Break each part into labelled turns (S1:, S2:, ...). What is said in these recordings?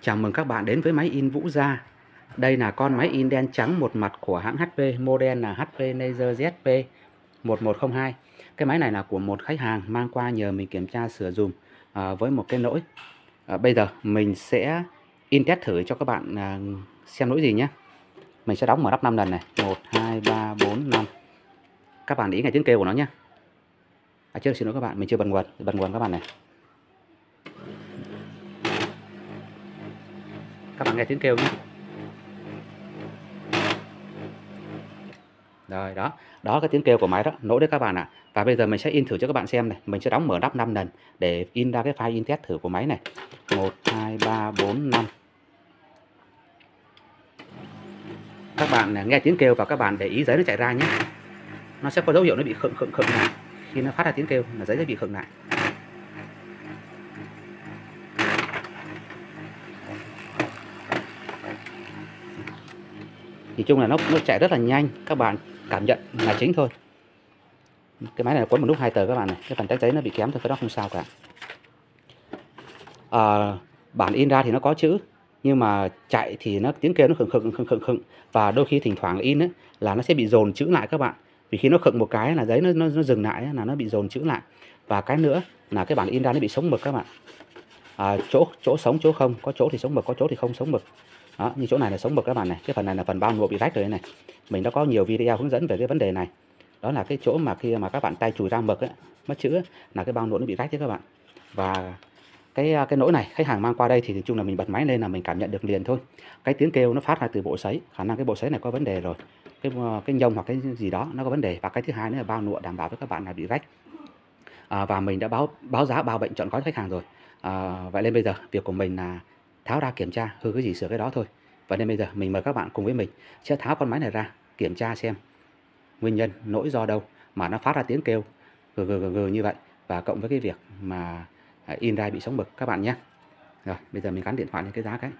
S1: Chào mừng các bạn đến với máy in Vũ Gia. Đây là con máy in đen trắng một mặt của hãng HP, model là HP Laser ZP 1102. Cái máy này là của một khách hàng mang qua nhờ mình kiểm tra sửa dùm với một cái lỗi. Bây giờ mình sẽ in test thử cho các bạn xem lỗi gì nhé. Mình sẽ đóng mở nắp 5 lần này. 1, 2, 3, 4, 5. Các bạn ý nghe tiếng kêu của nó nhé. Trước xin lỗi các bạn, mình chưa bật nguồn các bạn này. Các bạn nghe tiếng kêu nhé. Rồi đó cái tiếng kêu của máy đó, lỗi đấy các bạn ạ. Và bây giờ mình sẽ in thử cho các bạn xem này. Mình sẽ đóng mở nắp 5 lần để in ra cái file in test thử của máy này. 1, 2, 3, 4, 5. Các bạn nghe tiếng kêu và các bạn để ý giấy nó chạy ra nhé. Nó sẽ có dấu hiệu nó bị khựng này. Khi nó phát ra tiếng kêu là giấy sẽ bị khựng lại. Nhìn chung là nó chạy rất là nhanh, các bạn cảm nhận là chính thôi. Cái máy này cuốn một lúc 2 tờ các bạn này, cái phần tách giấy nó bị kém thôi, cái đó không sao cả. Bản in ra thì nó có chữ, nhưng mà chạy thì nó tiếng kêu nó khựng và đôi khi thỉnh thoảng in ấy, là nó sẽ bị dồn chữ lại các bạn. Vì khi nó khựng một cái là giấy nó dừng lại ấy, là nó bị dồn chữ lại. Và cái nữa là cái bản in ra nó bị sống mực các bạn. Chỗ sống chỗ không, có chỗ thì sống mực, có chỗ thì không sống mực. Đó, như chỗ này là sống mực các bạn này, cái phần này là phần bao nụa bị rách rồi này. Mình đã có nhiều video hướng dẫn về cái vấn đề này. Đó là cái chỗ mà khi mà các bạn tay chùi ra mực ấy, mất chữ ấy, là cái bao nụa nó bị rách đấy các bạn. Và cái lỗi này khách hàng mang qua đây thì nói chung là mình bật máy lên là mình cảm nhận được liền thôi. Cái tiếng kêu nó phát ra từ bộ sấy, khả năng cái bộ sấy này có vấn đề rồi, cái nhông hoặc cái gì đó nó có vấn đề. Và cái thứ hai nữa là bao nụa đảm bảo với các bạn là bị rách. Và mình đã báo giá bao bệnh trọn gói cho khách hàng rồi. Vậy nên bây giờ việc của mình là tháo ra kiểm tra, hư cái gì sửa cái đó thôi. Vậy nên bây giờ mình mời các bạn cùng với mình sẽ tháo con máy này ra kiểm tra xem nguyên nhân lỗi do đâu mà nó phát ra tiếng kêu gừ như vậy, và cộng với cái việc mà in ra bị sống mực các bạn nhé. Rồi bây giờ mình gắn điện thoại lên cái giá cái.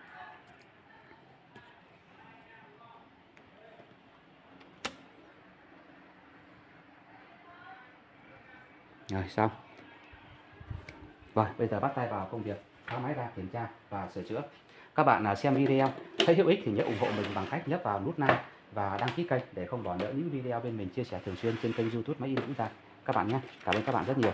S1: Rồi xong. Rồi bây giờ bắt tay vào công việc tháo máy ra kiểm tra và sửa chữa. Các bạn xem video thấy hữu ích thì nhớ ủng hộ mình bằng cách nhấp vào nút like và đăng ký kênh để không bỏ lỡ những video bên mình chia sẻ thường xuyên trên kênh YouTube Máy in Vũ Gia các bạn nhé. Cảm ơn các bạn rất nhiều.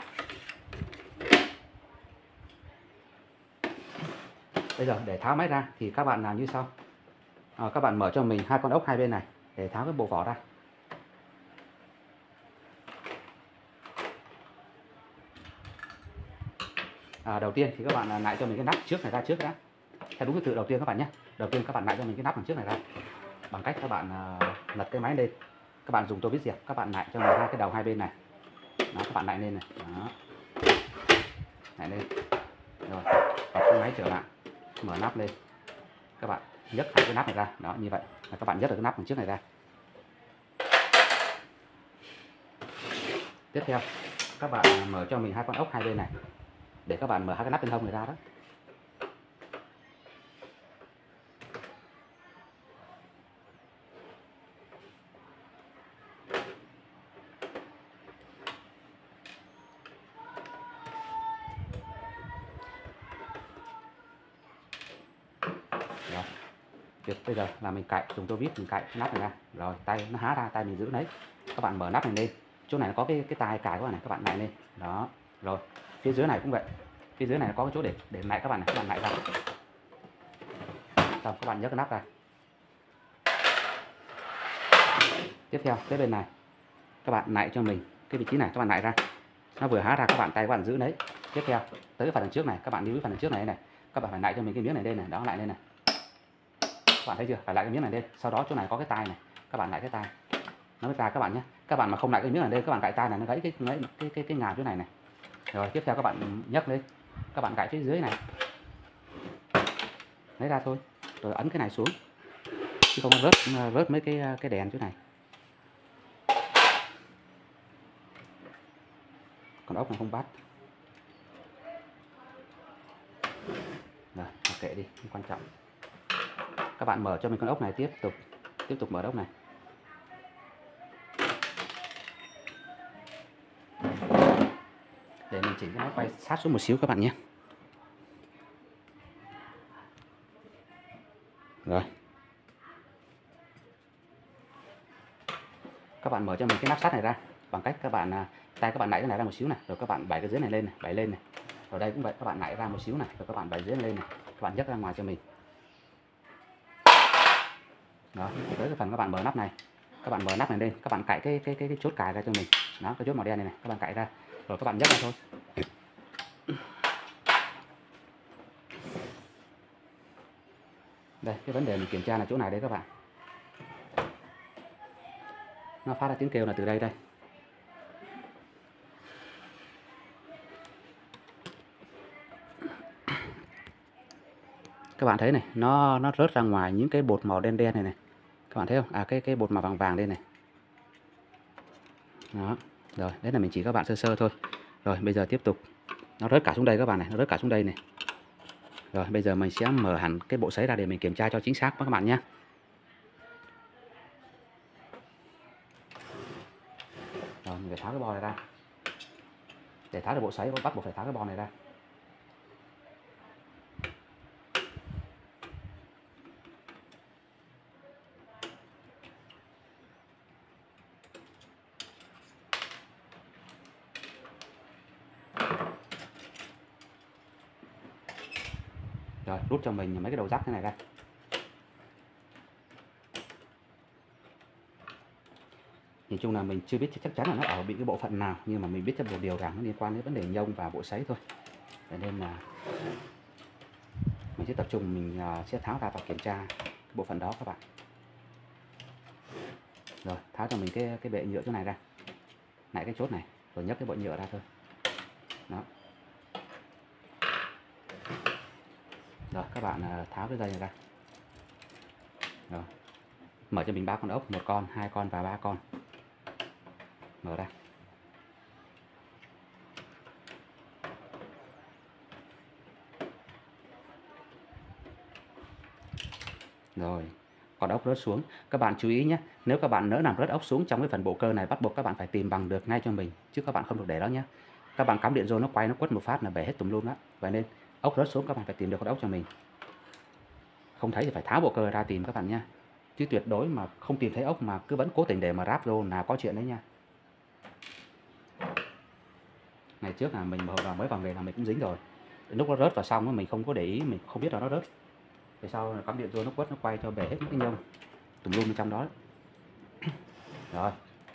S1: Bây giờ để tháo máy ra thì các bạn làm như sau. Các bạn mở cho mình hai con ốc hai bên này để tháo cái bộ vỏ ra. Đầu tiên thì các bạn lại cho mình cái nắp trước này ra trước đã. Theo đúng cái tự đầu tiên các bạn nhé. Đầu tiên các bạn lại cho mình cái nắp đằng trước này ra bằng cách các bạn lật cái máy lên. Các bạn dùng tô vít dẹp, các bạn lại cho mình hai cái đầu hai bên này. Đó, các bạn lại lên này. Đó. Lại lên. Rồi, bật cái máy trở lại. Mở nắp lên. Các bạn nhấc hai cái nắp này ra. Đó, như vậy là các bạn nhấc được cái nắp đằng trước này ra. Tiếp theo, các bạn mở cho mình hai con ốc hai bên này để các bạn mở hai cái nắp bên hông này ra đó. Rồi. Việc bây giờ là mình cạy, dùng tô vít mình cạy cái nắp này ra. Rồi tay nó há ra, tay mình giữ lấy. Các bạn mở nắp này lên. Chỗ này nó có cái tai cài các bạn này, các bạn lại lên. Đó. Rồi, phía dưới này cũng vậy. Phía dưới này có cái chỗ để lại các bạn này, các bạn lại ra. Xong các bạn nhấc cái nắp ra. Tiếp theo cái bên này các bạn lại cho mình cái vị trí này, các bạn lại ra. Nó vừa há ra các bạn tay các bạn giữ lấy. Tiếp theo tới cái phần đằng trước này, các bạn lưu ý phần đằng trước này này. Các bạn phải lại cho mình cái miếng này lên này, đó lại lên này. Các bạn thấy chưa? Phải lại cái miếng này lên. Sau đó chỗ này có cái tai này, các bạn lại cái tai. Nó mới ra các bạn nhé. Các bạn mà không lại cái miếng này lên, các bạn cạy tai này nó gãy cái ngàm chỗ này này. Rồi tiếp theo các bạn nhấc lên. Các bạn cạy phía dưới này. Lấy ra thôi. Rồi ấn cái này xuống. Chứ không rớt mấy cái đèn chỗ này. Còn ốc này không bắt. Rồi, kệ đi, không quan trọng. Các bạn mở cho mình con ốc này tiếp tục mở ốc này. Để mình chỉnh cái máy quay sát xuống một xíu các bạn nhé. Rồi. Các bạn mở cho mình cái nắp sắt này ra bằng cách các bạn tay các bạn nảy cái này ra một xíu này, rồi các bạn bày cái dưới này lên này, bày lên này. Ở đây cũng vậy, các bạn nảy ra một xíu này, rồi các bạn bày dưới lên này, các bạn nhấc ra ngoài cho mình. Đó, tới cái phần các bạn mở nắp này. Các bạn mở nắp này lên, các bạn cạy cái chốt cài ra cho mình. Đó, cái chốt màu đen này này, các bạn cạy ra, rồi các bạn nhấc ra thôi. Đây, cái vấn đề mình kiểm tra là chỗ này đấy các bạn. Nó phát ra tiếng kêu là từ đây đây. Các bạn thấy này, nó rớt ra ngoài những cái bột màu đen đen này này. Các bạn thấy không? À, cái bột màu vàng vàng đây này. Đó. Rồi, đấy là mình chỉ các bạn sơ sơ thôi. Rồi, bây giờ tiếp tục. Nó rớt cả xuống đây các bạn này, nó rớt cả xuống đây này. Rồi, bây giờ mình sẽ mở hẳn cái bộ sấy ra để mình kiểm tra cho chính xác các bạn nhé. Rồi, mình phải tháo cái bo này ra. Để tháo được bộ sấy, bắt buộc phải tháo cái bo này ra. Rồi, rút cho mình mấy cái đầu rắc thế này ra. Nhìn chung là mình chưa biết chắc chắn là nó ở bị cái bộ phận nào, nhưng mà mình biết một điều rằng nó liên quan đến vấn đề nhông và bộ sấy thôi. Cho nên là mình sẽ tập trung mình sẽ tháo ra và kiểm tra cái bộ phận đó các bạn. Rồi, tháo cho mình cái bệ nhựa chỗ này ra, nãy cái chốt này, rồi nhấc cái bộ nhựa ra thôi. Đó. Rồi, các bạn tháo cái dây này ra. Rồi. Mở cho mình 3 con ốc, 1 con, 2 con và 3 con. Mở ra. Rồi, con ốc rớt xuống. Các bạn chú ý nhé, nếu các bạn nỡ làm rớt ốc xuống trong cái phần bộ cơ này, bắt buộc các bạn phải tìm bằng được ngay cho mình, chứ các bạn không được để đó nhé. Các bạn cắm điện vô nó quay nó quất một phát là bể hết tùm lum đó. Vậy nên ốc rớt xuống các bạn phải tìm được con ốc cho mình. Không thấy thì phải tháo bộ cơ ra tìm các bạn nha. Chứ tuyệt đối mà không tìm thấy ốc mà cứ vẫn cố tình để mà ráp vô là có chuyện đấy nha. Ngày trước là mình mới vào nghề là mình cũng dính rồi. Lúc nó rớt vào xong mình không có để ý, mình không biết là nó rớt. Về sau cắm điện vô nó quất nó quay cho bể hết cái nhông tùm lum bên trong đó. Rồi.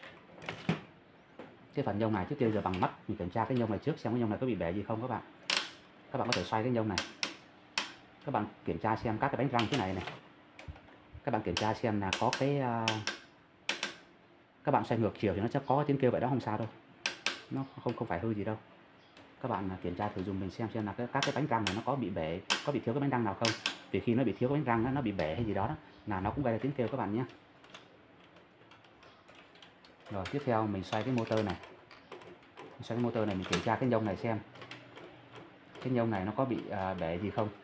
S1: Cái phần nhông này trước tiên giờ bằng mắt mình kiểm tra cái nhông này trước xem cái nhông này có bị bể gì không các bạn. Các bạn có thể xoay cái nhông này. Các bạn kiểm tra xem các cái bánh răng thế này này. Các bạn kiểm tra xem là có cái các bạn xoay ngược chiều thì nó sẽ có tiếng kêu vậy đó, không sao đâu. Nó không phải hư gì đâu. Các bạn kiểm tra thử dùng mình xem là các cái bánh răng này nó có bị bể, có bị thiếu cái bánh răng nào không. Vì khi nó bị thiếu cái bánh răng nó bị bể hay gì đó, là nó cũng gây ra tiếng kêu các bạn nhé. Rồi tiếp theo mình xoay cái motor này. Xoay cái motor này mình kiểm tra cái nhông này xem cái nhông này nó có bị bể gì không,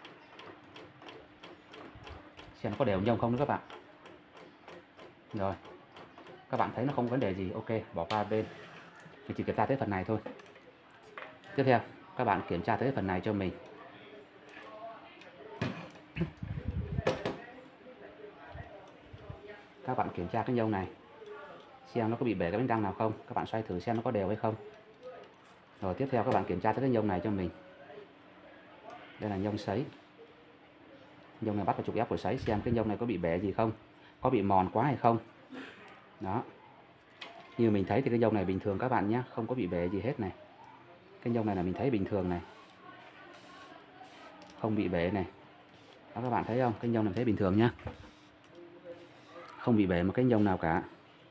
S1: xem nó có đều nhông không nữa các bạn. Rồi các bạn thấy nó không có vấn đề gì, ok, bỏ qua bên. Mình chỉ kiểm tra tới phần này thôi. Tiếp theo các bạn kiểm tra tới phần này cho mình. Các bạn kiểm tra cái nhông này xem nó có bị bể cái bánh răng nào không. Các bạn xoay thử xem nó có đều hay không. Rồi tiếp theo các bạn kiểm tra tới cái nhông này cho mình. Đây là nhông sấy. Nhông này bắt vào trục ép của sấy xem cái nhông này có bị bể gì không, có bị mòn quá hay không. Đó. Như mình thấy thì cái nhông này bình thường các bạn nhé, không có bị bể gì hết này. Cái nhông này là mình thấy bình thường này, không bị bể này. Đó các bạn thấy không, cái nhông này thấy bình thường nhá, không bị bể một cái nhông nào cả.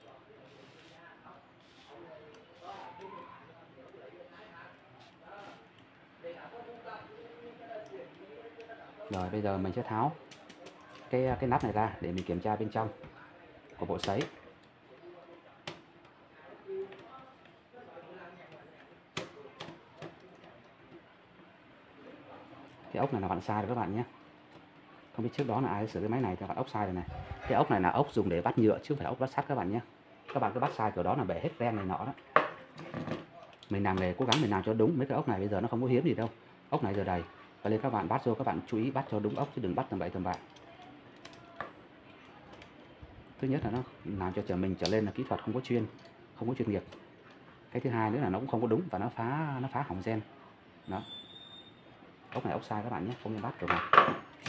S1: Rồi bây giờ mình sẽ tháo cái nắp này ra để mình kiểm tra bên trong của bộ sấy. Cái ốc này là vặn sai rồi các bạn nhé. Không biết trước đó là ai sửa cái máy này cho vặn ốc sai rồi này. Cái ốc này là ốc dùng để bắt nhựa chứ không phải ốc bắt sắt các bạn nhé. Các bạn cứ bắt sai kiểu đó là bể hết ren này nọ đó. Mình làm nghề cố gắng mình làm cho đúng. Mấy cái ốc này bây giờ nó không có hiếm gì đâu, ốc này giờ đầy. Và nên các bạn bắt vô các bạn chú ý bắt cho đúng ốc chứ đừng bắt tầm bậy tầm bạ. Thứ nhất là nó làm cho mình trở lên là kỹ thuật không có chuyên nghiệp. Cái thứ hai nữa là nó cũng không có đúng và nó phá hỏng gen. Đó. Ốc này ốc sai các bạn nhé, không nên bắt rồi mà.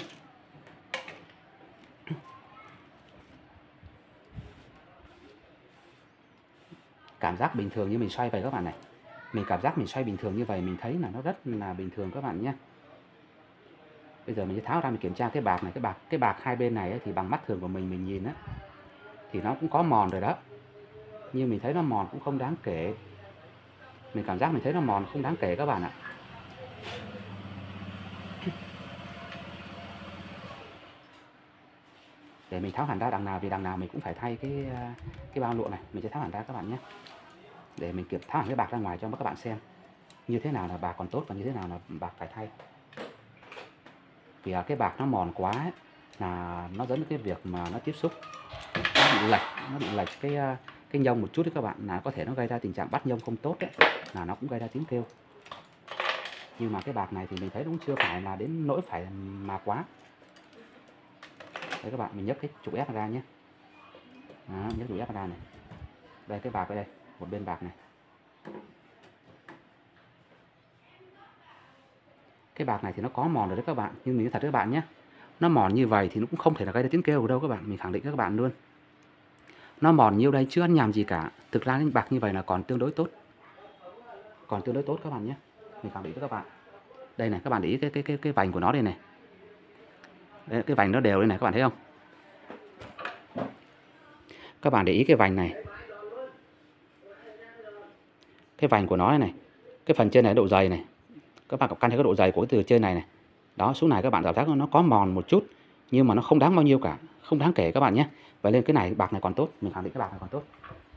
S1: Cảm giác bình thường như mình xoay vậy các bạn này. Mình cảm giác mình xoay bình thường như vậy mình thấy là nó rất là bình thường các bạn nhé. Bây giờ mình sẽ tháo ra mình kiểm tra cái bạc này, cái bạc hai bên này ấy, thì bằng mắt thường của mình nhìn á thì nó cũng có mòn rồi đó. Nhưng mình thấy nó mòn cũng không đáng kể. Mình cảm giác mình thấy nó mòn không đáng kể các bạn ạ. Để mình tháo hẳn ra đằng nào, vì đằng nào mình cũng phải thay cái bao lụa này. Mình sẽ tháo hẳn ra các bạn nhé. Để mình tháo hẳn cái bạc ra ngoài cho các bạn xem như thế nào là bạc còn tốt và như thế nào là bạc phải thay. Vì cái bạc nó mòn quá ấy, là nó dẫn đến cái việc mà nó tiếp xúc nó bị lệch cái nhông một chút đấy các bạn, là có thể nó gây ra tình trạng bắt nhông không tốt đấy, là nó cũng gây ra tiếng kêu. Nhưng mà cái bạc này thì mình thấy cũng chưa phải là đến nỗi phải mà quá. Đây các bạn, mình nhấc cái trục ép ra nhé. Đó, nhấc trục ép ra này. Đây cái bạc ở đây, một bên bạc này. Cái bạc này thì nó có mòn rồi đấy các bạn, nhưng mình nói thật với các bạn nhé, nó mòn như vậy thì nó cũng không thể là gây ra tiếng kêu đâu các bạn, mình khẳng định các bạn luôn. Nó mòn nhiều đây chưa ăn nhầm gì cả. Thực ra bạc như vậy là còn tương đối tốt. Còn tương đối tốt các bạn nhé. Mình khẳng định với các bạn. Đây này, các bạn để ý cái vành của nó đây này. Đấy, cái vành nó đều đây này, các bạn thấy không? Các bạn để ý cái vành này. Cái vành của nó đây này. Cái phần trên này độ dày này. Các bạn căn theo cái độ dày của cái từ trên này này. Đó, xuống này các bạn cảm giác nó có mòn một chút, nhưng mà nó không đáng bao nhiêu cả, không đáng kể các bạn nhé. Vậy nên cái này bạc này còn tốt, mình khẳng định cái bạc này còn tốt.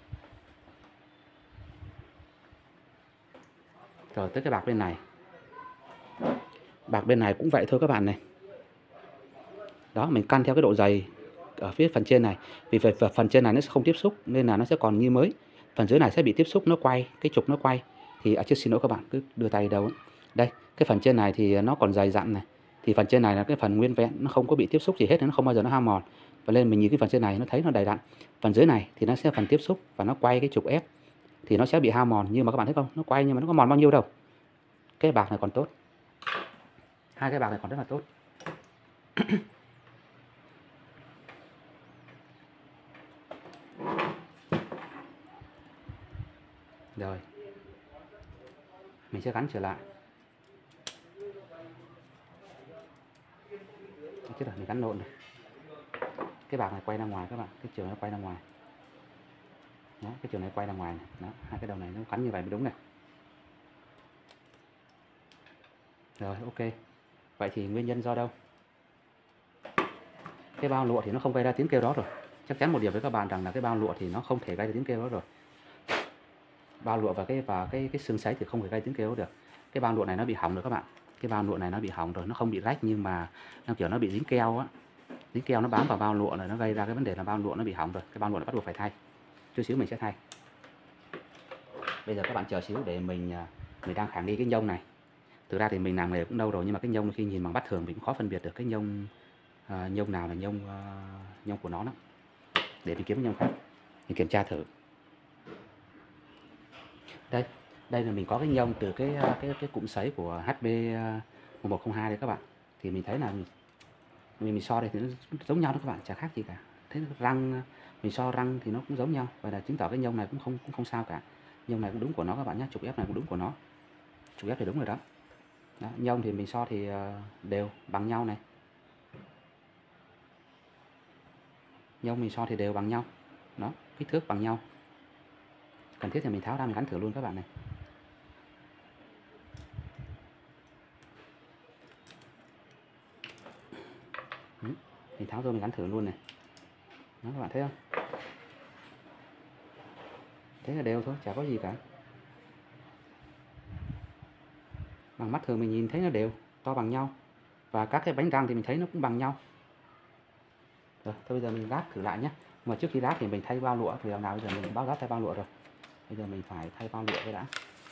S1: Rồi tới cái bạc bên này. Bạc bên này cũng vậy thôi các bạn này. Đó, mình căn theo cái độ dày ở phía phần trên này. Vì phần trên này nó sẽ không tiếp xúc nên là nó sẽ còn như mới. Phần dưới này sẽ bị tiếp xúc, nó quay, cái trục nó quay. Thì chưa xin lỗi các bạn, cứ đưa tay đâu ấy. Đây, cái phần trên này thì nó còn dày dặn này. Thì phần trên này là cái phần nguyên vẹn, nó không có bị tiếp xúc gì hết, nó không bao giờ nó hao mòn. Và lên mình nhìn cái phần trên này nó thấy nó đầy đặn. Phần dưới này thì nó sẽ phần tiếp xúc và nó quay cái trục ép thì nó sẽ bị hao mòn, nhưng mà các bạn thấy không, nó quay nhưng mà nó có mòn bao nhiêu đâu. Cái bạc này còn tốt. Hai cái bạc này còn rất là tốt. Rồi, mình sẽ gắn trở lại. Chứ là mình gắn lộn rồi. Cái bạc này quay ra ngoài các bạn, cái chiều nó quay ra ngoài. Đó, cái chiều này quay ra ngoài này. Đó, hai cái đầu này nó gắn như vậy mới đúng này. Rồi, ok. Vậy thì nguyên nhân do đâu? Cái bao lụa thì nó không gây ra tiếng kêu đó rồi. Chắc chắn một điều với các bạn rằng là cái bao lụa thì nó không thể gây ra tiếng kêu đó rồi. Bao lụa và cái xương sấy thì không thể gây tiếng kêu được. Cái bao lụa này nó bị hỏng rồi các bạn. Cái bao lụa này nó bị hỏng rồi, nó không bị rách nhưng mà nó kiểu nó bị dính keo á. Dính keo nó bám vào bao lụa rồi nó gây ra cái vấn đề là bao lụa nó bị hỏng rồi. Cái bao lụa này bắt buộc phải thay. Chút xíu mình sẽ thay. Bây giờ các bạn chờ xíu để mình đang khảm đi cái nhông này. Thực ra thì mình làm nghề cũng lâu rồi nhưng mà cái nhông khi nhìn bằng mắt thường mình cũng khó phân biệt được cái nhông nào là nhông của nó đó. Để mình kiếm cái nhông khác. Mình kiểm tra thử. Đây là mình có cái nhông từ cái cụm sấy của HB 1102 đây các bạn. Thì mình thấy là mình so đây thì nó giống nhau đó các bạn, chả khác gì cả. Thế răng mình so răng thì nó cũng giống nhau, và là chứng tỏ cái nhông này cũng không sao cả. Nhông này cũng đúng của nó các bạn nhé, trục ép này cũng đúng của nó. Trục ép thì đúng rồi đó. Đó, nhông thì mình so thì đều bằng nhau này. Nhông mình so thì đều bằng nhau. Đó, kích thước bằng nhau. Cần thiết thì mình tháo ra mình gắn thử luôn các bạn này. Mình tháo rồi mình gắn thử luôn này. Đó, các bạn thấy không? Thế là đều thôi, chả có gì cả. Bằng mắt thường mình nhìn thấy nó đều, to bằng nhau. Và các cái bánh răng thì mình thấy nó cũng bằng nhau. Rồi, thôi bây giờ mình lát thử lại nhé. Mà trước khi lát thì mình thay bao lụa, thì nào bây giờ mình báo lát thay bao lụa rồi. Bây giờ mình phải thay bao lụa cái đã.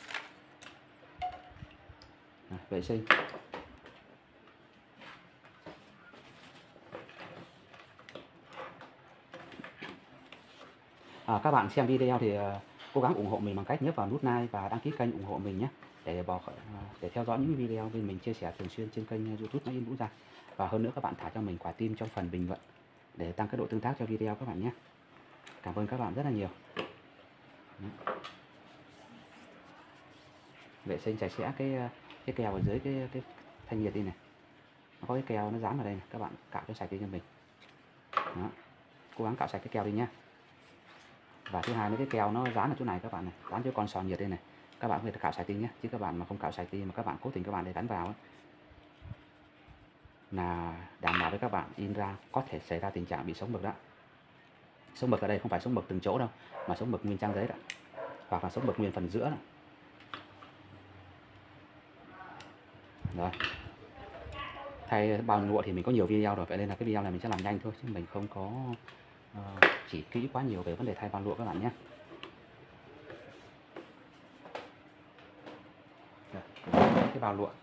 S1: Rồi, vệ sinh. Các bạn xem video thì cố gắng ủng hộ mình bằng cách nhấp vào nút like và đăng ký kênh ủng hộ mình nhé, để theo dõi những video mình chia sẻ thường xuyên trên kênh YouTube Máy In Vũ Gia. Và hơn nữa các bạn thả cho mình quả tim trong phần bình luận để tăng cái độ tương tác cho video các bạn nhé. Cảm ơn các bạn rất là nhiều. Vệ sinh sạch sẽ cái keo ở dưới cái thanh nhiệt đi này. Nó có cái keo nó dán vào đây này, các bạn cạo cho sạch đi cho mình. Đó. Cố gắng cạo sạch cái keo đi nhá. Và thứ hai nữa, cái keo nó dán ở chỗ này các bạn này, dán chỗ con sò nhiệt đây này. Các bạn phải cạo sạch đi nhé, chứ các bạn mà không cạo sạch đi mà các bạn cố tình các bạn để đánh vào ấy, là đảm bảo với các bạn in ra có thể xảy ra tình trạng bị sống mực đó. Sống mực ở đây không phải sống mực từng chỗ đâu, mà sống mực nguyên trang giấy đó, hoặc là sống mực nguyên phần giữa đó. Rồi. Thay bao lụa thì mình có nhiều video rồi, vậy nên là cái video này mình sẽ làm nhanh thôi, chứ mình không có chỉ kỹ quá nhiều về vấn đề thay bao lụa các bạn nhé. Cái bao lụa.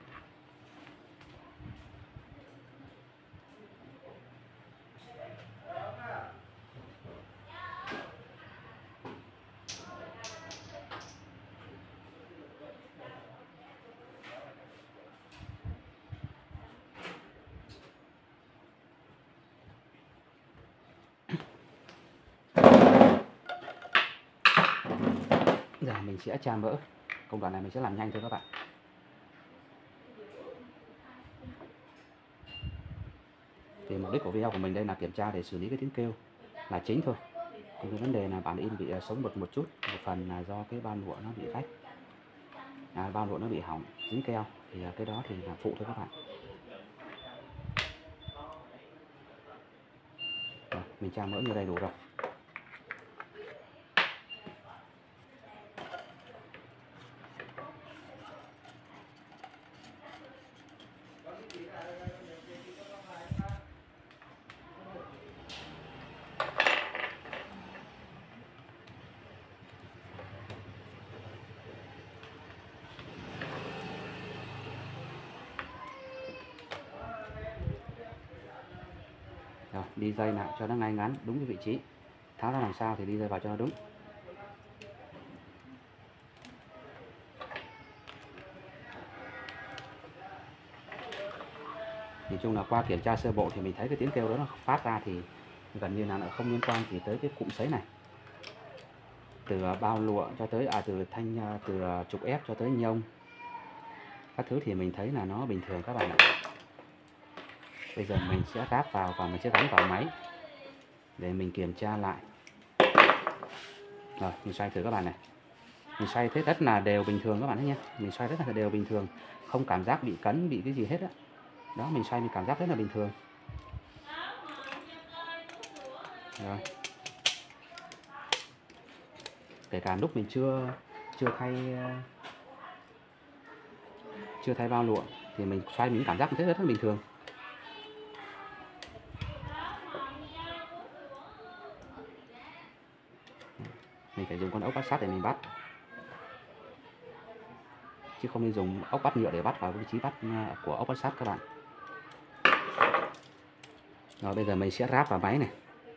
S1: Giờ mình sẽ tra mỡ. Công đoạn này mình sẽ làm nhanh thôi các bạn. Thì mục đích của video của mình đây là kiểm tra để xử lý cái tiếng kêu là chính thôi. Còn cái vấn đề là bản in bị sống mực một chút, một phần là do cái bao lụa nó bị rách, bao lụa nó bị hỏng, dính keo, thì cái đó thì là phụ thôi các bạn. Rồi, mình tra mỡ như đầy đủ rồi. Rồi, đi dây lại cho nó ngay ngắn đúng cái vị trí. Tháo ra làm sao thì đi dây vào cho nó đúng. Nhìn chung là qua kiểm tra sơ bộ thì mình thấy cái tiếng kêu đó nó phát ra thì gần như là nó không liên quan thì tới cái cụm sấy này. Từ bao lụa cho tới từ trục ép cho tới nhông, các thứ thì mình thấy là nó bình thường các bạn ạ. Bây giờ mình sẽ ráp vào và mình sẽ gắn vào máy để mình kiểm tra lại. Rồi, mình xoay thử các bạn này. Mình xoay thế rất là đều bình thường các bạn thấy nhé. Mình xoay rất là đều bình thường, không cảm giác bị cấn, bị cái gì hết á. Đó, mình xoay mình cảm giác rất là bình thường. Rồi. Kể cả lúc mình chưa thay bao lụa thì mình xoay mình cảm giác thấy rất là bình thường. Mình phải dùng con ốc bắt sắt để mình bắt, chứ không nên dùng ốc bắt nhựa để bắt vào vị trí bắt của ốc bắt sắt các bạn. Rồi bây giờ mình sẽ ráp vào máy này.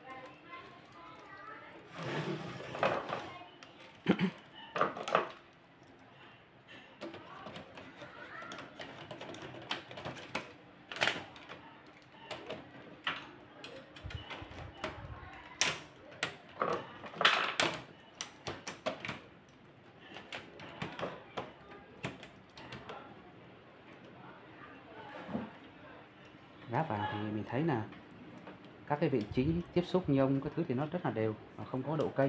S1: Ráp vào thì mình thấy là các cái vị trí tiếp xúc nhông các thứ thì nó rất là đều và không có độ kênh.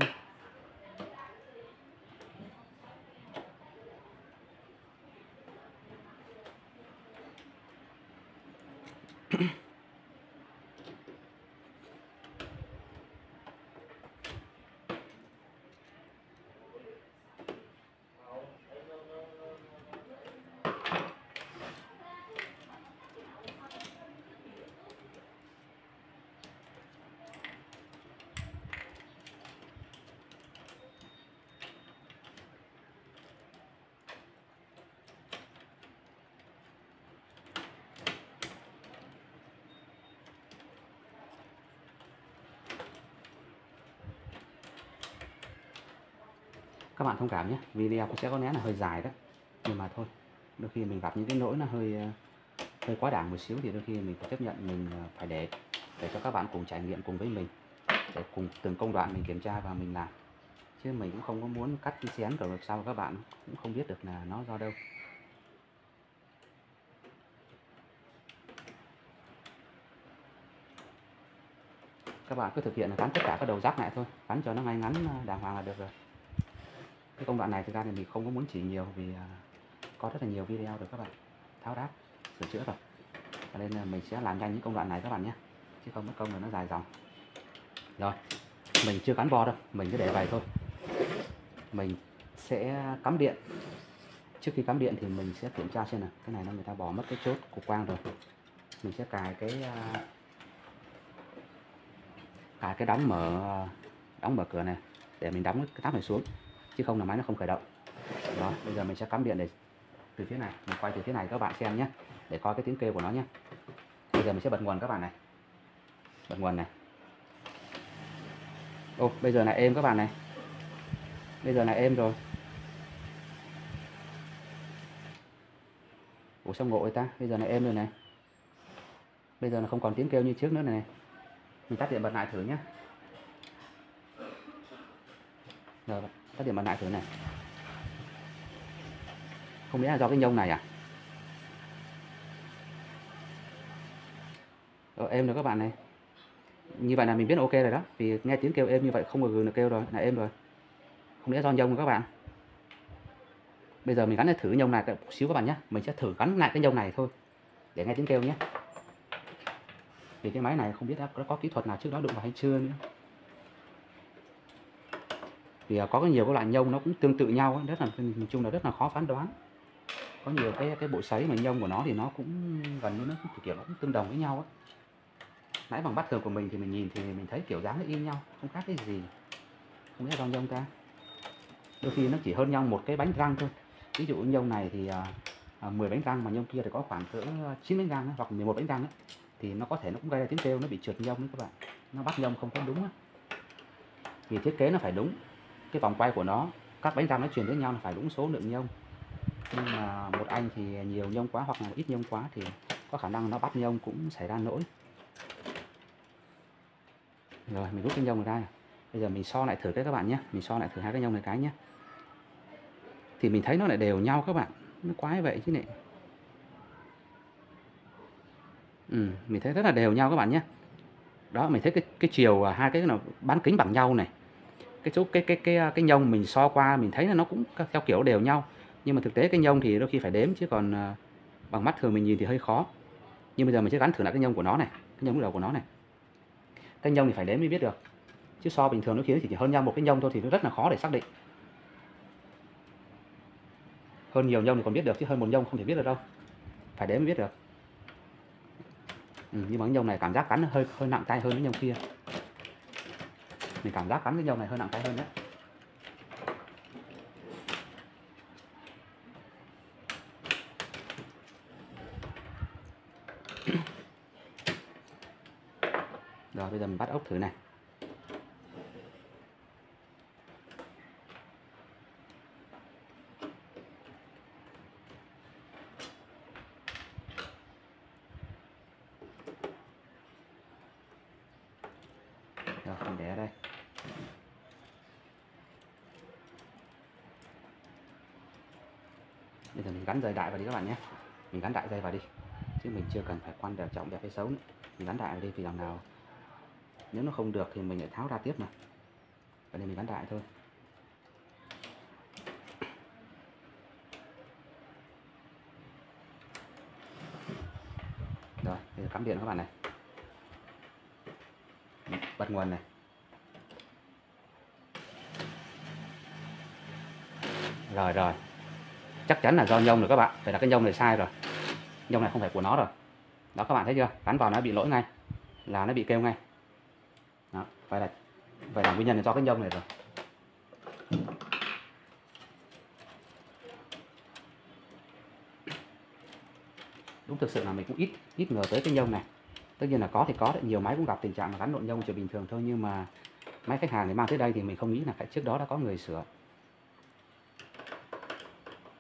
S1: Các bạn thông cảm nhé, video cũng sẽ có lẽ là hơi dài đó, nhưng mà thôi, đôi khi mình gặp những cái lỗi nó hơi quá đẳng một xíu thì đôi khi mình phải chấp nhận, mình phải để cho các bạn cùng trải nghiệm cùng với mình, để cùng từng công đoạn mình kiểm tra và mình làm, chứ mình cũng không có muốn cắt xén rồi sao các bạn cũng không biết được là nó do đâu. Các bạn cứ thực hiện là gắn tất cả các đầu rác lại thôi, gắn cho nó ngay ngắn đàng hoàng là được rồi. Cái công đoạn này thực ra thì mình không có muốn chỉ nhiều vì có rất là nhiều video được các bạn tháo ráp sửa chữa rồi, cho nên là mình sẽ làm nhanh những công đoạn này các bạn nhé, chứ không mất công là nó dài dòng. Rồi, mình chưa gắn bo đâu, mình cứ để vậy thôi. Mình sẽ cắm điện. Trước khi cắm điện thì mình sẽ kiểm tra xem nào, cái này nó người ta bỏ mất cái chốt cục quang rồi. Mình sẽ cài cái đóng mở cửa này để mình đóng cái nắp này xuống, chứ không là máy nó không khởi động. Rồi, bây giờ mình sẽ cắm điện để từ phía này, mình quay từ phía này các bạn xem nhé, để coi cái tiếng kêu của nó nhé. Bây giờ mình sẽ bật nguồn các bạn này, bật nguồn này. Ô, bây giờ là êm các bạn này, bây giờ là êm rồi. Ủa sao ngộ vậy ta, bây giờ là êm rồi này, bây giờ là không còn tiếng kêu như trước nữa này. Mình tắt điện bật lại thử nhé. Rồi, tắt điện bật lại thử này. Không lẽ là do cái nhông này à? Êm rồi các bạn này. Như vậy là mình biết ok rồi đó, vì nghe tiếng kêu êm như vậy không có gừng được kêu rồi, là êm rồi. Không lẽ do nhông các bạn. Bây giờ mình gắn thử nhông này một xíu các bạn nhé. Mình sẽ thử gắn lại cái nhông này thôi để nghe tiếng kêu nhé. Vì cái máy này không biết đã có kỹ thuật nào trước đó đụng vào hay chưa nữa. Vì có nhiều cái loại nhông nó cũng tương tự nhau, rất là nhìn chung là rất là khó phán đoán. Có nhiều cái bộ sấy mà nhông của nó thì nó cũng gần như nó cũng kiểu nó cũng tương đồng với nhau á. Nãy bằng mắt thường của mình thì mình nhìn thì mình thấy kiểu dáng nó y nhau, không khác cái gì. Không biết do nhông ta. Đôi khi nó chỉ hơn nhau một cái bánh răng thôi. Ví dụ nhông này thì 10 bánh răng mà nhông kia thì có khoảng cỡ 9 bánh răng hoặc 11 bánh răng ấy, thì nó có thể nó cũng gây ra tiếng kêu, nó bị trượt nhông đấy các bạn. Nó bắt nhông không có đúng á. Vì thiết kế nó phải đúng, cái vòng quay của nó, các bánh răng nó truyền đến nhau là phải đúng số lượng nhông. Nhưng mà một anh thì nhiều nhông quá hoặc là ít nhông quá thì có khả năng nó bắt nhông cũng xảy ra lỗi. Rồi mình rút cái nhông ra. Bây giờ mình so lại thử cái các bạn nhé. Mình so lại thử hai cái nhông này cái nhé. Thì mình thấy nó lại đều nhau các bạn. Nó quái vậy chứ này. Mình thấy rất là đều nhau các bạn nhé. Đó, mình thấy cái chiều hai cái nó bán kính bằng nhau này. Cái chỗ cái nhông mình so qua mình thấy là nó cũng theo kiểu đều nhau. Nhưng mà thực tế cái nhông thì đôi khi phải đếm, chứ còn bằng mắt thường mình nhìn thì hơi khó. Nhưng bây giờ mình sẽ gắn thử lại cái nhông của nó này, cái nhông lúc đầu của nó này. Cái nhông thì phải đếm mới biết được. Chứ so bình thường nó khiến chỉ hơn nhau một cái nhông thôi thì nó rất là khó để xác định. Hơn nhiều nhông thì còn biết được, chứ hơn một nhông không thể biết được đâu. Phải đếm mới biết được. Nhưng mà cái nhông này cảm giác cắn nó hơi nặng tay hơn cái nhông kia. Mình cảm giác cắn cái nhông này hơi nặng tay hơn đấy. Rồi bây giờ mình bắt ốc thử này. Rồi mình để ở đây. Bây giờ mình gắn dây đại vào đi các bạn nhé. Mình gắn đại dây vào đi, chứ mình chưa cần phải quan trọng đẹp hay xấu nữa. Mình gắn đại vào đi, vì đằng nào nếu nó không được thì mình lại tháo ra tiếp mà. Vậy nên mình gắn đại thôi. Rồi, bây giờ cắm điện các bạn này. Bật nguồn này. Rồi. Chắc chắn là do nhông rồi các bạn. Vậy là cái nhông này sai rồi. Nhông này không phải của nó rồi. Đó các bạn thấy chưa? Gắn vào nó bị lỗi ngay, là nó bị kêu ngay. Đó, vậy là nguyên nhân là do cái nhông này rồi. Đúng, thực sự là mình cũng ít ngờ tới cái nhông này. Tất nhiên là có thì có đấy, nhiều máy cũng gặp tình trạng là gắn lộn nhông chỉ bình thường thôi, nhưng mà máy khách hàng thì mang tới đây thì mình không nghĩ là trước đó đã có người sửa.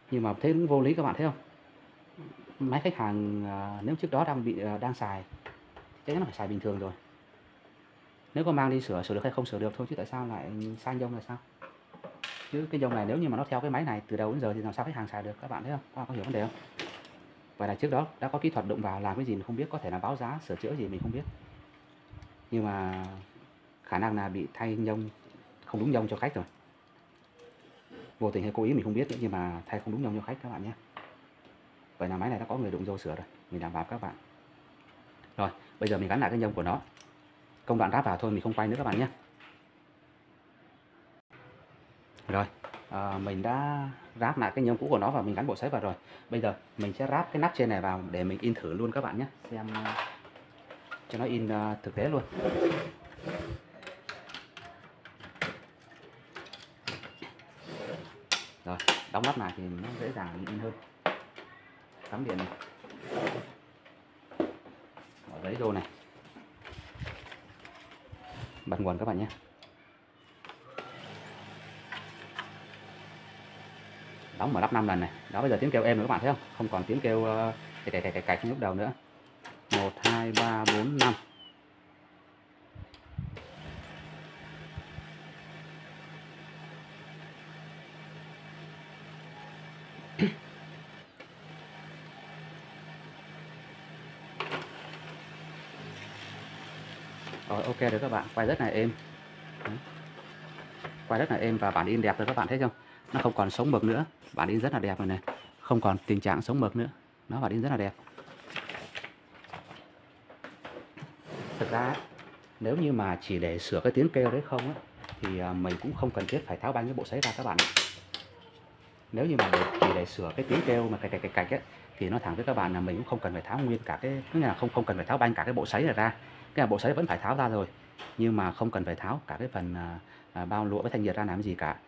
S1: Nhưng mà thấy vô lý các bạn thấy không? Máy khách hàng nếu trước đó đang xài thì chắc chắn là phải xài bình thường rồi. Nếu có mang đi sửa được hay không sửa được thôi, chứ tại sao lại sai nhông là sao? Chứ cái nhông này nếu như mà nó theo cái máy này từ đầu đến giờ thì làm sao khách hàng xài được, các bạn thấy không? Các bạn có hiểu vấn đề không? Vậy là trước đó đã có kỹ thuật đụng vào làm cái gì mình không biết, có thể là báo giá sửa chữa gì mình không biết. Nhưng mà khả năng là bị thay nhông không đúng nhông cho khách rồi. Vô tình hay cố ý mình không biết nữa, nhưng mà thay không đúng nhông cho khách các bạn nhé. Vậy là máy này đã có người đụng vô sửa rồi, mình đảm bảo các bạn. Rồi, bây giờ mình gắn lại cái nhông của nó. Công đoạn ráp vào thôi, mình không quay nữa các bạn nhé. Rồi, mình đã ráp lại cái nhông cũ của nó và mình gắn bộ sấy vào rồi. Bây giờ mình sẽ ráp cái nắp trên này vào để mình in thử luôn các bạn nhé, xem cho nó in thực tế luôn. Rồi, đóng nắp này thì nó dễ dàng in hơn. Cắm điện này, bỏ giấy vô này, bật nguồn các bạn nhé. Đóng mở nắp 5 lần này. Đó, bây giờ tiếng kêu êm rồi các bạn thấy không? Không còn tiếng kêu cạch như lúc đầu nữa. 1 2 3 4 5. Rồi, ok rồi các bạn, quay rất là êm. Đấy. Quay rất là êm và bản in đẹp rồi các bạn thấy không? Nó không còn sống mực nữa, bản in rất là đẹp rồi này. Không còn tình trạng sống mực nữa. Nó bản in rất là đẹp. Thực ra nếu như mà chỉ để sửa cái tiếng kêu đấy không á, thì mình cũng không cần thiết phải tháo banh cái bộ sấy ra các bạn. Nếu như mà chỉ để sửa cái tiếng kêu mà cạch ấy, thì nó thẳng với các bạn là mình cũng không cần phải tháo nguyên cả cái là không cần phải tháo banh cả cái bộ sấy này ra. Cái bộ sấy vẫn phải tháo ra rồi, nhưng mà không cần phải tháo cả cái phần bao lụa với thanh nhiệt ra làm gì cả.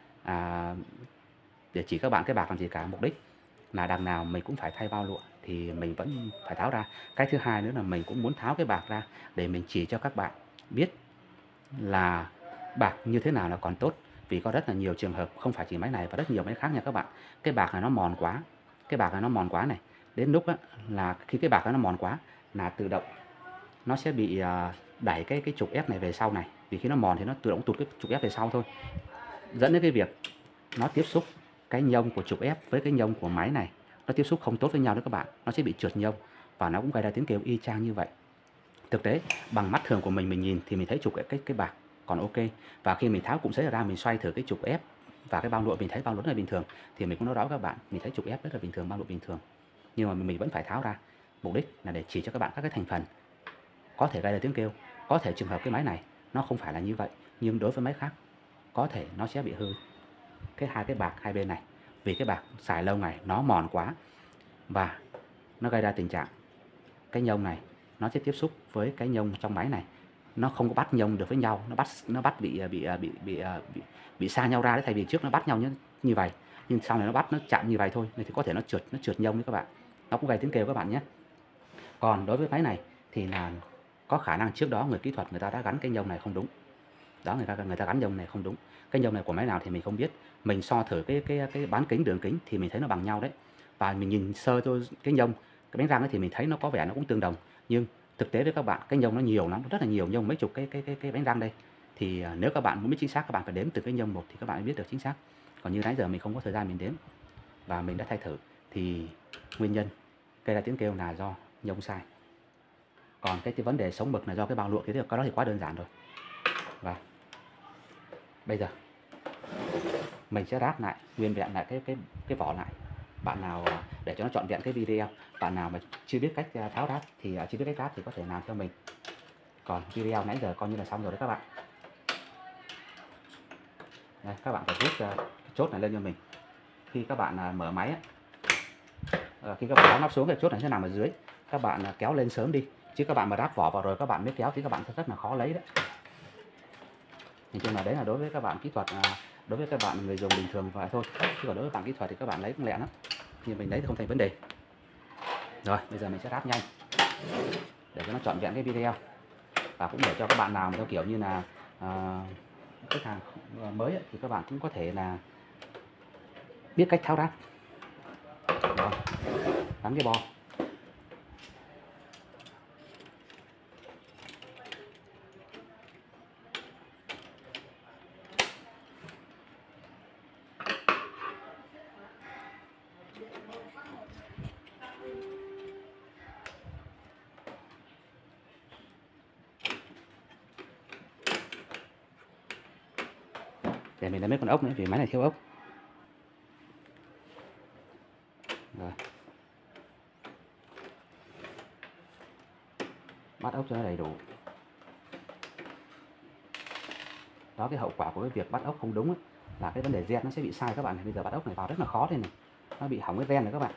S1: Để chỉ các bạn cái bạc làm gì cả, mục đích là đằng nào mình cũng phải thay bao lụa thì mình vẫn phải tháo ra. Cái thứ hai nữa là mình cũng muốn tháo cái bạc ra để mình chỉ cho các bạn biết là bạc như thế nào là còn tốt. Vì có rất là nhiều trường hợp, không phải chỉ máy này và rất nhiều máy khác nha các bạn. Cái bạc này nó mòn quá, cái bạc này nó mòn quá này. Đến lúc á, là khi cái bạc này nó mòn quá là tự động nó sẽ bị đẩy cái trục ép này về sau này. Vì khi nó mòn thì nó tự động tụt cái trục ép về sau thôi. Dẫn đến cái việc nó tiếp xúc cái nhông của trục ép với cái nhông của máy này, nó tiếp xúc không tốt với nhau đó các bạn. Nó sẽ bị trượt nhông và nó cũng gây ra tiếng kêu y chang như vậy. Thực tế bằng mắt thường của mình nhìn thì mình thấy trục cái bạc còn ok, và khi mình tháo cụm sấy ra mình xoay thử cái trục ép và cái bao lụa, mình thấy bao lụa rất là bình thường, thì mình cũng nói đó với các bạn, mình thấy trục ép rất là bình thường, bao lụa bình thường, nhưng mà mình vẫn phải tháo ra. Mục đích là để chỉ cho các bạn các cái thành phần có thể gây ra tiếng kêu. Có thể trường hợp cái máy này nó không phải là như vậy, nhưng đối với máy khác có thể nó sẽ bị hư hai cái bạc hai bên này, vì cái bạc xài lâu ngày nó mòn quá và nó gây ra tình trạng cái nhông này nó sẽ tiếp xúc với cái nhông trong máy này, nó không có bắt nhông được với nhau, nó bắt bị xa nhau ra đấy. Thay vì trước nó bắt nhau như vậy, nhưng sau này nó bắt nó chạm như vậy thôi, nên thì có thể nó trượt nhông đấy các bạn, nó cũng gây tiếng kêu các bạn nhé. Còn đối với máy này thì là có khả năng trước đó người kỹ thuật người ta đã gắn cái nhông này không đúng. Đó, người ta gắn nhông này không đúng. Cái nhông này của máy nào thì mình không biết. Mình so thử cái bán kính đường kính thì mình thấy nó bằng nhau đấy. Và mình nhìn sơ cho cái nhông, cái bánh răng ấy thì mình thấy nó có vẻ nó cũng tương đồng. Nhưng thực tế với các bạn, cái nhông nó nhiều lắm, rất là nhiều nhông, mấy chục cái bánh răng đây. Thì nếu các bạn muốn biết chính xác, các bạn phải đếm từ cái nhông một thì các bạn mới biết được chính xác. Còn như nãy giờ mình không có thời gian mình đếm và mình đã thay thử thì nguyên nhân gây ra tiếng kêu là do nhông sai. Còn cái vấn đề sống mực là do cái bao lụa, cái đó thì quá đơn giản rồi. Và bây giờ mình sẽ ráp lại nguyên vẹn lại cái vỏ lại. Bạn nào để cho nó trọn vẹn cái video, bạn nào mà chưa biết cách tháo ráp thì chưa biết cách ráp thì có thể làm theo mình. Còn video nãy giờ coi như là xong rồi đấy các bạn. Đây, các bạn phải rút cái chốt này lên cho mình. Khi các bạn mở máy khi các bạn tháo nắp xuống, cái chốt này sẽ nằm ở dưới, các bạn kéo lên sớm đi, chứ các bạn mà ráp vỏ vào rồi các bạn mới kéo thì các bạn sẽ rất là khó lấy đấy. Nhìn chung là đấy là đối với các bạn kỹ thuật, đối với các bạn người dùng bình thường vậy thôi, chứ còn đối với bạn kỹ thuật thì các bạn lấy cũng lẹ lắm, nhưng mình lấy thì không thành vấn đề. Rồi bây giờ mình sẽ ráp nhanh để cho nó trọn vẹn cái video, và cũng để cho các bạn nào theo kiểu như là khách hàng mới ấy, thì các bạn cũng có thể là biết cách tháo ráp. Rồi, gắn cái bo. Để mình lấy mấy con ốc nữa vì máy này thiếu ốc. Rồi. Bắt ốc cho nó đầy đủ. Đó, cái hậu quả của cái việc bắt ốc không đúng ấy, là cái vấn đề gen nó sẽ bị sai các bạn này. Bây giờ bắt ốc này vào rất là khó thế này, nó bị hỏng cái gen này các bạn.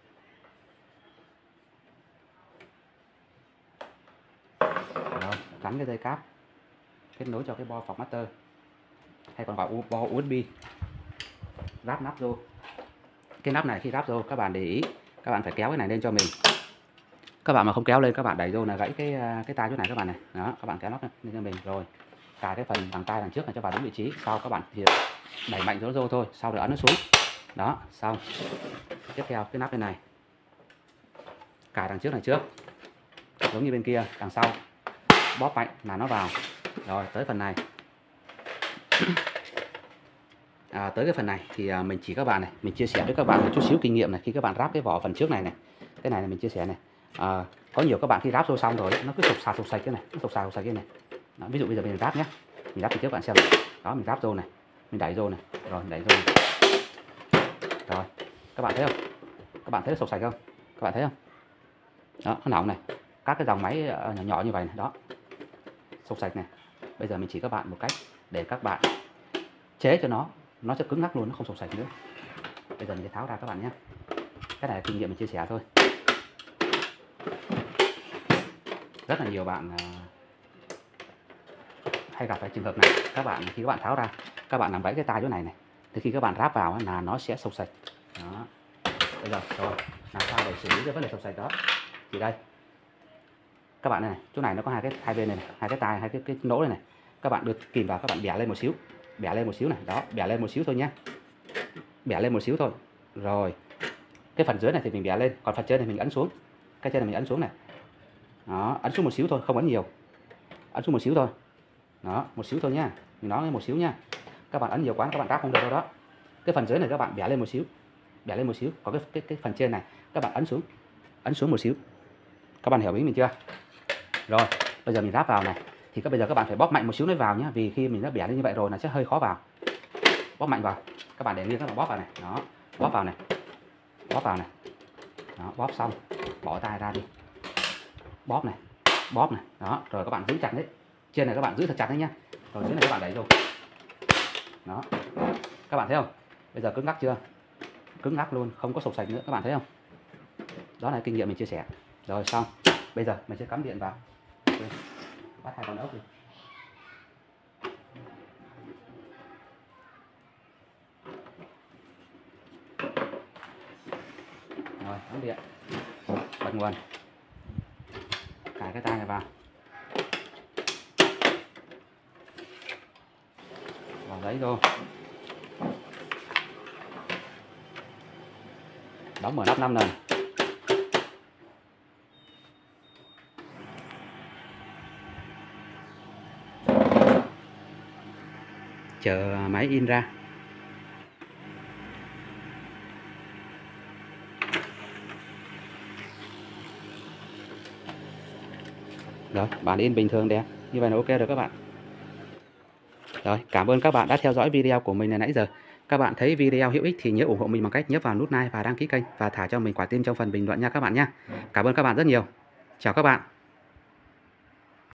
S1: Rồi, gắn cái dây cáp kết nối cho cái bo formatter hay còn gọi bo USB, ráp nắp vô. Cái nắp này khi ráp vô các bạn để ý, các bạn phải kéo cái này lên cho mình. Các bạn mà không kéo lên, các bạn đẩy vô là gãy cái tay chỗ này các bạn này. Đó, các bạn kéo nắp lên cho mình rồi cài cái phần bằng tay đằng trước này cho vào đúng vị trí. Sau các bạn thì đẩy mạnh nó vô thôi, sau rồi ấn nó xuống. Đó, xong. Tiếp theo cái nắp bên này cài đằng trước này trước, giống như bên kia, đằng sau bóp mạnh là nó vào. Rồi tới phần này. Tới cái phần này thì mình chỉ các bạn này, mình chia sẻ với các bạn một chút xíu kinh nghiệm này. Khi các bạn ráp cái vỏ phần trước này này, cái này là mình chia sẻ này, có nhiều các bạn khi ráp vô xong rồi nó cứ sục sạch cái này, nó sục sạch cái này. Đó, ví dụ bây giờ mình ráp nhé, mình ráp từ trước bạn xem. Đó, mình ráp vô này, mình đẩy vô này, rồi đẩy vô này. Rồi các bạn thấy không, các bạn thấy nó sục sạch không, các bạn thấy không? Đó, nó nóng này, các cái dòng máy nhỏ nhỏ như vậy này, đó, sục sạch này. Bây giờ mình chỉ các bạn một cách để các bạn chế cho nó sẽ cứng ngắc luôn, nó không sục sạch nữa. Bây giờ mình sẽ tháo ra các bạn nhé. Cái này là kinh nghiệm mình chia sẻ thôi. Rất là nhiều bạn hay gặp phải trường hợp này. Các bạn khi các bạn tháo ra, các bạn làm gãy cái tay chỗ này này, thì khi các bạn ráp vào là nó sẽ sục sạch. Đó. Bây giờ rồi, làm sao để xử lý cái vấn đề sục sạch đó? Thì đây, các bạn này, chỗ này nó có hai bên này, hai cái tay, hai cái nỗ này này. Các bạn đưa kìm vào, các bạn bẻ lên một xíu, bẻ lên một xíu này, đó, bẻ lên một xíu thôi nhé, bẻ lên một xíu thôi. Rồi cái phần dưới này thì mình bẻ lên, còn phần trên này mình ấn xuống, cái trên này mình ấn xuống này. Đó, ấn xuống một xíu thôi, không ấn nhiều, ấn xuống một xíu thôi. Đó, một xíu thôi nhá, mình nói một xíu nhá. Các bạn ấn nhiều quá các bạn ráp không được đâu đó. Cái phần dưới này các bạn bẻ lên một xíu, bẻ lên một xíu. Còn cái phần trên này các bạn ấn xuống một xíu. Các bạn hiểu ý mình chưa? Rồi bây giờ mình ráp vào này, thì bây giờ các bạn phải bóp mạnh một xíu nó vào nhé, vì khi mình đã bẻ lên như vậy rồi là sẽ hơi khó vào. Bóp mạnh vào, các bạn để nguyên các bạn bóp vào này, đó, bóp vào này, bóp vào này, đó, bóp xong bỏ tay ra đi, bóp này, đó, rồi các bạn giữ chặt đấy, trên này các bạn giữ thật chặt đấy nhá, rồi dưới này các bạn đẩy vô. Đó, các bạn thấy không? Bây giờ cứng ngắc chưa? Cứng ngắc luôn, không có sục sạch nữa, các bạn thấy không? Đó là kinh nghiệm mình chia sẻ. Rồi xong, bây giờ mình sẽ cắm điện vào. Bắt hai con ốc đi. Rồi, cắm điện, bật nguồn, cài cái tay này vào, vào giấy vô, đóng mở nắp 5 lần. Chờ máy in ra. Rồi, bản in bình thường đẹp. Như vậy là ok rồi các bạn. Rồi, cảm ơn các bạn đã theo dõi video của mình nãy giờ. Các bạn thấy video hữu ích thì nhớ ủng hộ mình bằng cách nhấp vào nút like và đăng ký kênh và thả cho mình quả tim trong phần bình luận nha các bạn nhé. Cảm ơn các bạn rất nhiều. Chào các bạn.